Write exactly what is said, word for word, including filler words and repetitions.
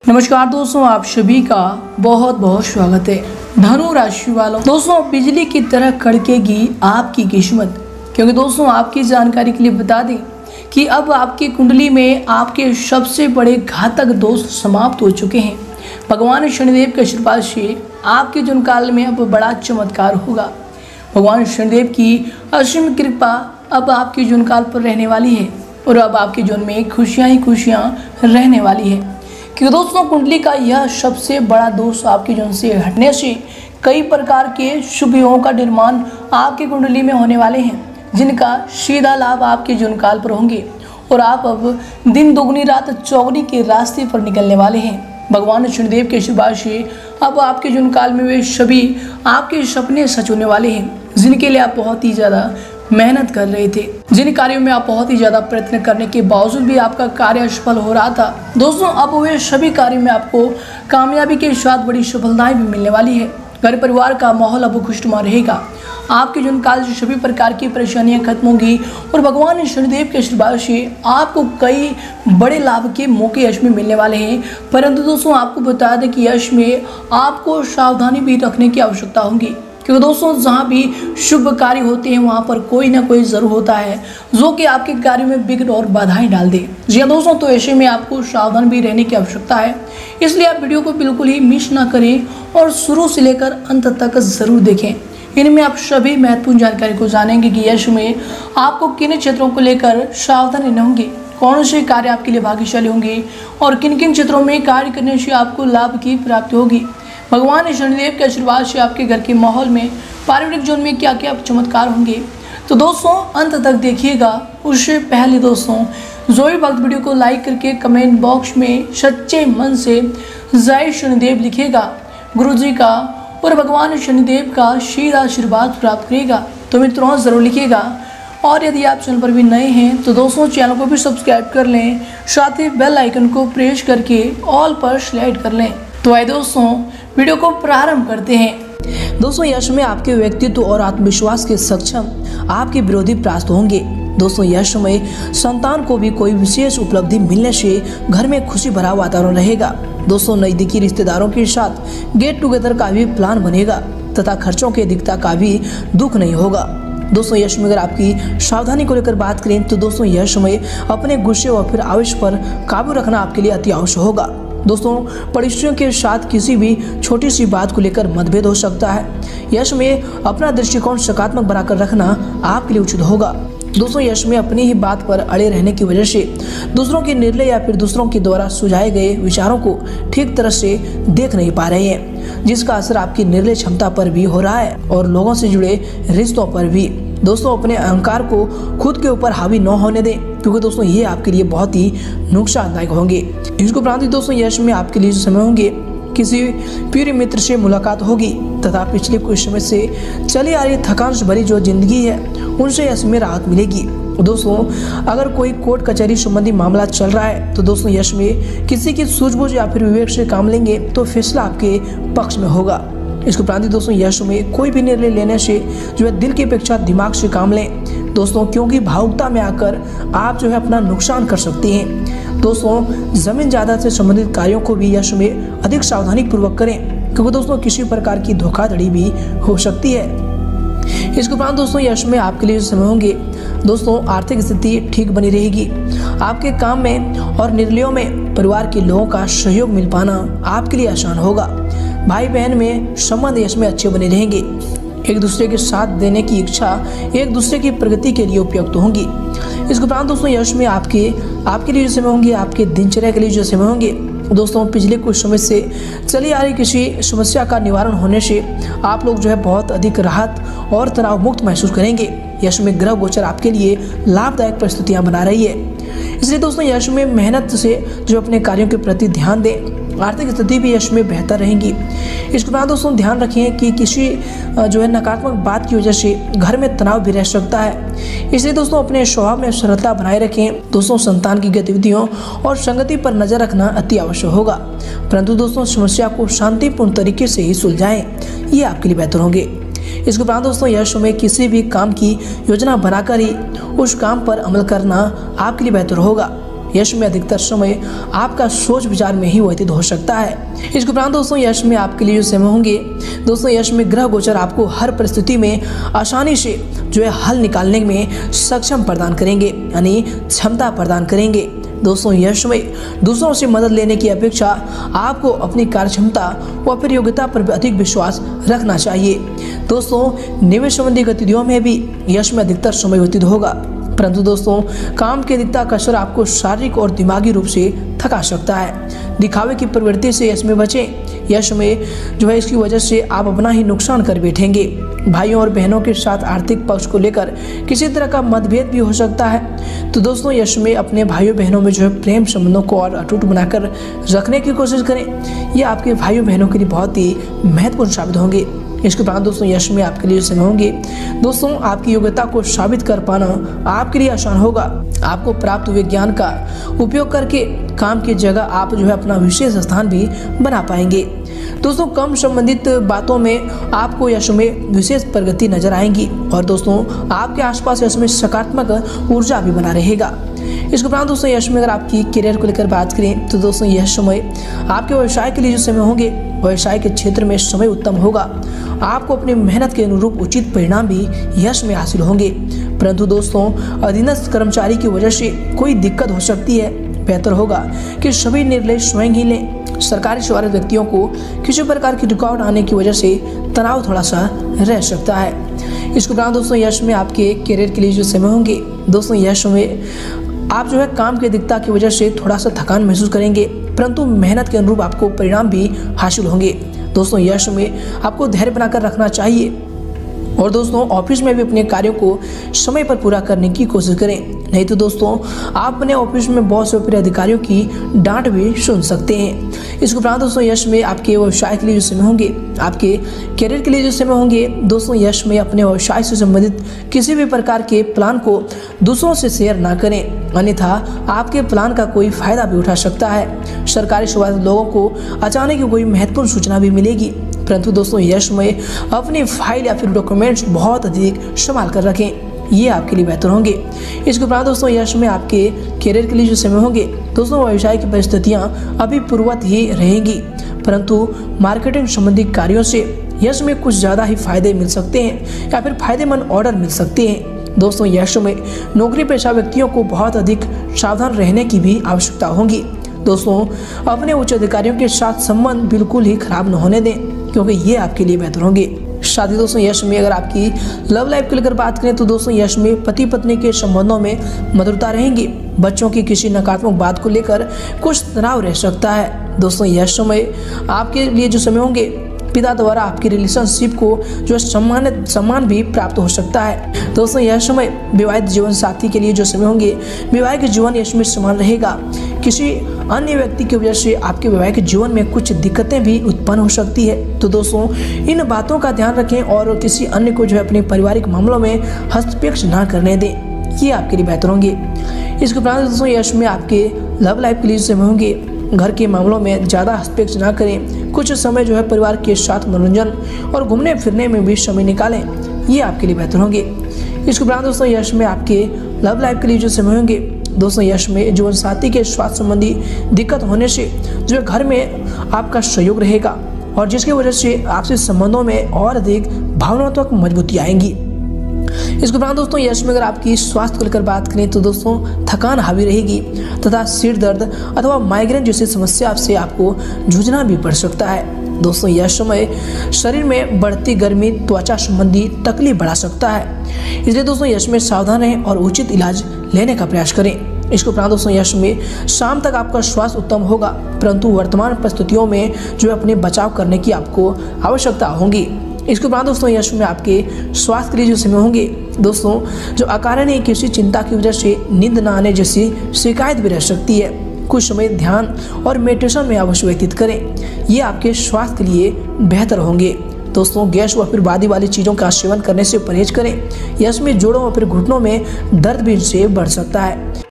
नमस्कार दोस्तों, आप सभी का बहुत बहुत स्वागत है। धनु राशि वालों, दोस्तों बिजली की तरह कड़केगी आपकी किस्मत, क्योंकि दोस्तों आपकी जानकारी के लिए बता दें कि अब आपकी कुंडली में आपके सबसे बड़े घातक दोष समाप्त हो चुके हैं। भगवान शनिदेव के आशीर्वाद से आपके जीवन काल में अब बड़ा चमत्कार होगा। भगवान शनिदेव की असीम कृपा अब आपके जीवन काल पर रहने वाली है और अब आपके जीवन में खुशियाँ ही खुशियाँ रहने वाली है, क्योंकि दोस्तों कुंडली का यह सबसे बड़ा दोष आपके जीवन से हटने से कई प्रकार के शुभ योगों का निर्माण आपकी कुंडली में होने वाले हैं, जिनका सीधा लाभ आपके जीवन काल पर होंगे और आप अब दिन दोगुनी रात चौगुनी के रास्ते पर निकलने वाले हैं। भगवान शनिदेव के आशीर्वाद से अब आपके जीवन काल में वे सभी आपके सपने सच होने वाले हैं, जिनके लिए आप बहुत ही ज़्यादा मेहनत कर रहे थे, जिन कार्यों में आप बहुत ही ज्यादा प्रयत्न करने के बावजूद भी आपका कार्य असफल हो रहा था। दोस्तों अब वे सभी कार्यों में आपको कामयाबी के साथ बड़ी सफलताएं भी मिलने वाली है। घर परिवार का माहौल अब खुशनुमा रहेगा। आपके जीवन काल से सभी प्रकार की परेशानियां खत्म होंगी और भगवान शनिदेव के आशीर्वाद से आपको कई बड़े लाभ के मौके यश में मिलने वाले हैं। परंतु दोस्तों आपको बता दें कि यश में आपको सावधानी भी रखने की आवश्यकता होगी, क्योंकि दोस्तों जहाँ भी शुभ कार्य होते हैं वहाँ पर कोई ना कोई जरूर होता है जो कि आपके कार्य में विघ्न और बाधाएं डाल दे। जी हाँ दोस्तों, तो ऐसे में आपको सावधान भी रहने की आवश्यकता है, इसलिए आप वीडियो को बिल्कुल ही मिस ना करें और शुरू से लेकर अंत तक जरूर देखें। इनमें आप सभी महत्वपूर्ण जानकारी को जानेंगे कि यश में आपको किन क्षेत्रों को लेकर सावधान रहना होंगे, कौन से कार्य आपके लिए भाग्यशाली होंगे और किन किन क्षेत्रों में कार्य करने से आपको लाभ की प्राप्ति होगी। भगवान शनिदेव के आशीर्वाद से आपके घर के माहौल में पारिवारिक जीवन में क्या क्या चमत्कार होंगे, तो दोस्तों अंत तक देखिएगा। उससे पहले दोस्तों जो भी भक्त वीडियो को लाइक करके कमेंट बॉक्स में सच्चे मन से जय शनिदेव लिखेगा, गुरु जी का और भगवान शनिदेव का सीधा आशीर्वाद प्राप्त करेगा, तो मित्रों जरूर लिखिएगा। और यदि आप चैनल पर भी नए हैं तो दोस्तों चैनल को भी सब्सक्राइब कर लें, साथ ही बेल आइकन को प्रेस करके ऑल पर सिलेक्ट कर लें। तो आइए दोस्तों वीडियो को प्रारंभ करते हैं। दोस्तों यश में आपके व्यक्तित्व और आत्मविश्वास के सक्षम आपके विरोधी परास्त होंगे। दोस्तों यश में संतान को भी कोई विशेष उपलब्धि मिलने से घर में खुशी भरा वातावरण रहेगा। दोस्तों नजदीकी रिश्तेदारों के साथ गेट टुगेदर का भी प्लान बनेगा तथा खर्चों की अधिकता का भी दुख नहीं होगा। दोस्तों यश में अगर आपकी सावधानी को लेकर बात करें तो दोस्तों यश में अपने गुस्से और फिर आवेश पर काबू रखना आपके लिए अति आवश्यक होगा। दोस्तों पड़ोसियों के साथ किसी भी छोटी सी बात को लेकर मतभेद हो सकता है। यश में अपना दृष्टिकोण सकारात्मक बनाकर रखना आपके लिए उचित होगा। दोस्तों यश में अपनी ही बात पर अड़े रहने की वजह से दूसरों के निर्णय या फिर दूसरों के द्वारा सुझाए गए विचारों को ठीक तरह से देख नहीं पा रहे हैं, जिसका असर आपकी निर्णय क्षमता पर भी हो रहा है और लोगों से जुड़े रिश्तों पर भी। दोस्तों अपने अहंकार को खुद के ऊपर हावी न होने दें, क्योंकि दोस्तों ये आपके लिए बहुत ही नुकसानदायक होंगे। इसको उपरांत दोस्तों यश में आपके लिए जो समय होंगे, किसी प्रिय मित्र से मुलाकात होगी तथा पिछले कुछ समय से चली आ रही थकान से भरी जो जिंदगी है उनसे यश में राहत मिलेगी। दोस्तों अगर कोई कोर्ट कचहरी संबंधी मामला चल रहा है तो दोस्तों यश में किसी की सूझबूझ या फिर विवेक से काम लेंगे तो फैसला आपके पक्ष में होगा। इसके उपरांत दोस्तों यश में कोई भी निर्णय लेने से जो है दिल की अपेक्षा दिमाग से काम लें दोस्तों, क्योंकि भावुकता में आकर आप जो है अपना नुकसान कर सकते हैं। दोस्तों जमीन जायदाद से संबंधित कार्यों को भी यश में अधिक सावधानी पूर्वक करें, क्योंकि दोस्तों किसी प्रकार की धोखाधड़ी भी हो सकती है। इसके उपरांत दोस्तों यश में आपके लिए समय होंगे, दोस्तों आर्थिक स्थिति ठीक बनी रहेगी। आपके काम में और निर्णयों में परिवार के लोगों का सहयोग मिल पाना आपके लिए आसान होगा। भाई बहन में संबंध यश में अच्छे बने रहेंगे। एक दूसरे के साथ देने की इच्छा एक दूसरे की प्रगति के लिए उपयुक्त होंगी। इसके उपरांत दोस्तों यश में आपके आपके लिए जो समय होंगे, आपके दिनचर्या के लिए जो समय होंगे, दोस्तों पिछले कुछ समय से चली आ रही किसी समस्या का निवारण होने से आप लोग जो है बहुत अधिक राहत और तनाव मुक्त महसूस करेंगे। यश में ग्रह गोचर आपके लिए लाभदायक परिस्थितियां बना रही है, इसलिए दोस्तों यश में मेहनत से जो अपने कार्यों के प्रति ध्यान दें। आर्थिक स्थिति भी यश में बेहतर रहेंगी। इसके बाद दोस्तों ध्यान रखें कि किसी जो है नकारात्मक बात की वजह से घर में तनाव भी रह सकता है, इसलिए दोस्तों अपने स्वभाव में सरलता बनाए रखें। दोस्तों संतान की गतिविधियों और संगति पर नजर रखना अति आवश्यक होगा, परंतु दोस्तों समस्या को शांतिपूर्ण तरीके से ही सुलझाएं, ये आपके लिए बेहतर होंगे। इसके उपरांत दोस्तों यश में किसी भी काम की योजना बनाकर ही उस काम पर अमल करना आपके लिए बेहतर होगा। यश में अधिकतर समय आपका सोच विचार में ही व्यतीत हो सकता है। इसके उपरांत दोस्तों यश में आपके लिए जो समय होंगे दोस्तों, यश में ग्रह गोचर आपको हर परिस्थिति में आसानी से जो है हल निकालने में सक्षम प्रदान करेंगे, यानी क्षमता प्रदान करेंगे। दोस्तों यश में दूसरों से मदद लेने की अपेक्षा आपको अपनी कार्यक्षमता व फिर योग्यता पर अधिक विश्वास रखना चाहिए। दोस्तों निवेश संबंधी गतिविधियों में भी यश में अधिकतर समय व्यतीत होगा, परंतु दोस्तों काम की अधिकता का असर आपको शारीरिक और दिमागी रूप से थका सकता है। दिखावे की प्रवृत्ति से यश में बचें। यश में जो है इसकी वजह से आप अपना ही नुकसान कर बैठेंगे। भाइयों और बहनों के साथ आर्थिक पक्ष को लेकर किसी तरह का मतभेद भी हो सकता है। तो दोस्तों यश में अपने भाइयों बहनों में जो है प्रेम संबंधों को और अटूट बनाकर रखने की कोशिश करें। ये आपके भाइयों बहनों के लिए बहुत ही महत्वपूर्ण साबित होंगे। इसके बाद दोस्तों यश में आपके लिए समय होंगे दोस्तों, आपकी योग्यता को साबित कर पाना आपके लिए आसान होगा। आपको प्राप्त हुए ज्ञान का उपयोग करके काम की जगह आप जो है अपना विशेष स्थान भी बना पाएंगे। दोस्तों कम संबंधित बातों में आपको यश में विशेष प्रगति नजर आएंगी और दोस्तों आपके आसपास यश में सकारात्मक ऊर्जा भी बना रहेगा। इसके उपरांत दोस्तों यश में अगर आपकी करियर को लेकर बात करें तो दोस्तों यह समय आपके व्यवसाय के लिए जो समय होंगे, व्यवसाय के क्षेत्र में समय उत्तम होगा। आपको अपनी मेहनत के अनुरूप उचित परिणाम भी यश में हासिल होंगे, परंतु दोस्तों अधीनस्थ कर्मचारी की वजह से कोई दिक्कत हो सकती है। बेहतर होगा कि सभी निर्णय स्वयं ही लें। सरकारी सेवारत व्यक्तियों को किसी प्रकार की रुकावट आने की वजह से तनाव थोड़ा सा रह सकता है। इसके उपरांत दोस्तों यश में आपके करियर के लिए जो समय होंगे दोस्तों, यश में आप जो है काम की अधिकता की वजह से थोड़ा सा थकान महसूस करेंगे, परंतु मेहनत के अनुरूप आपको परिणाम भी हासिल होंगे। दोस्तों यश में आपको धैर्य बनाकर रखना चाहिए और दोस्तों ऑफिस में भी अपने कार्यों को समय पर पूरा करने की कोशिश करें, नहीं तो दोस्तों आप अपने ऑफिस में बॉस और फिर अधिकारियों की डांट भी सुन सकते हैं। इसके उपरांत दोस्तों यश में आपके व्यवसाय के लिए जो समय होंगे, आपके करियर के लिए जो समय होंगे दोस्तों, यश में अपने व्यवसाय से संबंधित किसी भी प्रकार के प्लान को दूसरों से शेयर ना करें, अन्यथा आपके प्लान का कोई फायदा भी उठा सकता है। सरकारी सेवारत लोगों को अचानक ही कोई महत्वपूर्ण सूचना भी मिलेगी, परंतु दोस्तों यश में अपनी फाइल या फिर डॉक्यूमेंट्स बहुत अधिक संभाल कर रखें, ये आपके लिए बेहतर होंगे। इसके उपरांत दोस्तों यश में आपके करियर के लिए जो समय होंगे दोस्तों, व्यवसाय की परिस्थितियां अभी पूर्ववत ही रहेंगी, परंतु मार्केटिंग संबंधी कार्यों से यश में कुछ ज़्यादा ही फायदे मिल सकते हैं या फिर फायदेमंद ऑर्डर मिल सकते हैं। दोस्तों यश में नौकरी पेशा व्यक्तियों को बहुत अधिक सावधान रहने की भी आवश्यकता होगी। दोस्तों अपने उच्च अधिकारियों के साथ संबंध बिल्कुल ही खराब न होने दें, क्योंकि ये आपके लिए बेहतर होंगे। साथ ही दोस्तों यश में अगर आपकी लव लाइफ को लेकर बात करें तो दोस्तों यश में पति पत्नी के संबंधों में मधुरता रहेंगी। बच्चों की किसी नकारात्मक बात को लेकर कुछ तनाव रह सकता है। दोस्तों यश समय आपके लिए जो समय होंगे, पिता द्वारा आपकी रिलेशनशिप को जो सम्मानित सम्मान भी प्राप्त हो सकता है। दोस्तों यह समय विवाहित जीवन साथी के लिए जो समय होंगे, वैवाहिक जीवन यश में समान रहेगा। किसी अन्य व्यक्ति की वजह से आपके वैवाहिक जीवन में कुछ दिक्कतें भी उत्पन्न हो सकती है, तो दोस्तों इन बातों का ध्यान रखें और किसी अन्य को जो है अपने पारिवारिक मामलों में हस्तक्षेप ना करने दें, ये आपके लिए बेहतर होंगे। इसके उपरांत दोस्तों यश में आपके लव लाइफ के लिए जो समय होंगे, घर के मामलों में ज़्यादा हस्तक्षेप ना करें। कुछ समय जो है परिवार के साथ मनोरंजन और घूमने फिरने में भी समय निकालें, ये आपके लिए बेहतर होंगे। इसके उपरांत दोस्तों यश में आपके लव लाइफ के लिए जो समय होंगे दोस्तों, यश में जीवन साथी के स्वास्थ्य संबंधी दिक्कत होने से जो है घर में आपका सहयोग रहेगा और जिसकी वजह से आपसे संबंधों में और अधिक भावनात्मक मजबूती आएंगी। इसके उपरांत दोस्तों यश में अगर आपकी स्वास्थ्य को लेकर बात करें तो दोस्तों थकान हावी रहेगी तथा सिर दर्द अथवा माइग्रेन जैसी समस्या से आपको जूझना भी पड़ सकता है। दोस्तों यह समय शरीर में बढ़ती गर्मी त्वचा संबंधी तकलीफ बढ़ा सकता है, इसलिए दोस्तों यश में सावधान रहें और उचित इलाज लेने का प्रयास करें। इसके उपरांत दोस्तों यश में शाम तक आपका स्वास्थ्य उत्तम होगा, परंतु वर्तमान परिस्थितियों में जो अपने बचाव करने की आपको आवश्यकता होगी। इसके उपरांत दोस्तों यश में आपके स्वास्थ्य के लिए जो समय होंगे दोस्तों, जो अकारण किसी चिंता की वजह से नींद न आने जैसी शिकायत भी रह सकती है। कुछ समय ध्यान और मेडिटेशन में अवश्य व्यतीत करें, ये आपके स्वास्थ्य के लिए बेहतर होंगे। दोस्तों गैस व फिर बादी वाली चीज़ों का सेवन करने से परहेज करें, यश में जोड़ों और फिर घुटनों में दर्द भी इनसे बढ़ सकता है।